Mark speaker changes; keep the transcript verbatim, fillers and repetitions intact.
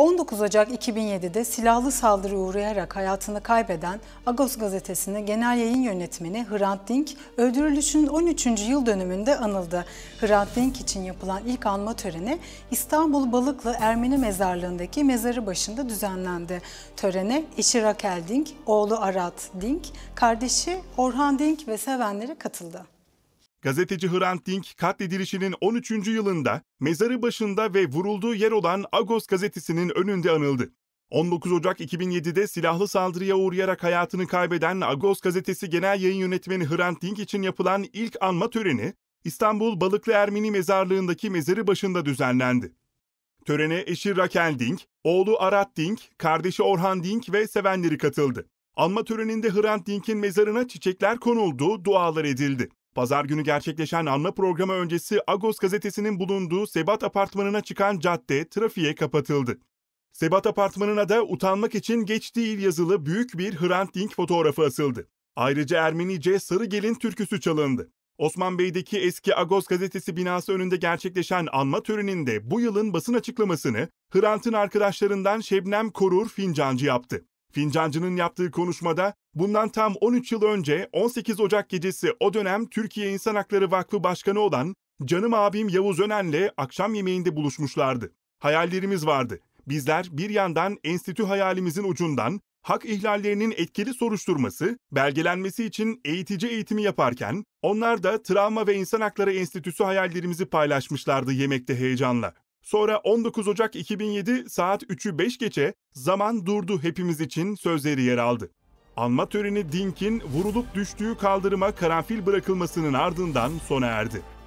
Speaker 1: on dokuz Ocak iki bin yedi'de silahlı saldırıya uğrayarak hayatını kaybeden Agos gazetesinin genel yayın yönetmeni Hrant Dink, öldürülüşünün on üçüncü yıl dönümünde anıldı. Hrant Dink için yapılan ilk anma töreni İstanbul Balıklı Ermeni Mezarlığı'ndaki mezarı başında düzenlendi. Törene eşi Raquel Dink, oğlu Arat Dink, kardeşi Orhan Dink ve sevenleri katıldı.
Speaker 2: Gazeteci Hrant Dink katledilişinin on üçüncü yılında mezarı başında ve vurulduğu yer olan Agos gazetesinin önünde anıldı. on dokuz Ocak iki bin yedi'de silahlı saldırıya uğrayarak hayatını kaybeden Agos gazetesi genel yayın yönetmeni Hrant Dink için yapılan ilk anma töreni İstanbul Balıklı Ermeni Mezarlığı'ndaki mezarı başında düzenlendi. Törene eşi Raquel Dink, oğlu Arat Dink, kardeşi Orhan Dink ve sevenleri katıldı. Anma töreninde Hrant Dink'in mezarına çiçekler konuldu, dualar edildi. Pazar günü gerçekleşen anma programı öncesi Agos gazetesinin bulunduğu Sebat Apartmanı'na çıkan cadde trafiğe kapatıldı. Sebat Apartmanı'na da utanmak için geç değil yazılı büyük bir Hrant Dink fotoğrafı asıldı. Ayrıca Ermenice Sarı Gelin türküsü çalındı. Osman Bey'deki eski Agos gazetesi binası önünde gerçekleşen anma töreninde bu yılın basın açıklamasını Hrant'ın arkadaşlarından Şebnem Korur Fincancı yaptı. Fincancı'nın yaptığı konuşmada bundan tam on üç yıl önce on sekiz Ocak gecesi o dönem Türkiye İnsan Hakları Vakfı Başkanı olan canım abim Yavuz Önen'le akşam yemeğinde buluşmuşlardı. Hayallerimiz vardı. Bizler bir yandan enstitü hayalimizin ucundan hak ihlallerinin etkili soruşturması, belgelenmesi için eğitici eğitimi yaparken onlar da Travma ve İnsan Hakları Enstitüsü hayallerimizi paylaşmışlardı yemekte heyecanla. Sonra on dokuz Ocak iki bin yedi saat üçü beş geçe zaman durdu hepimiz için sözleri yer aldı. Anma töreni Dink'in vurulup düştüğü kaldırıma karanfil bırakılmasının ardından sona erdi.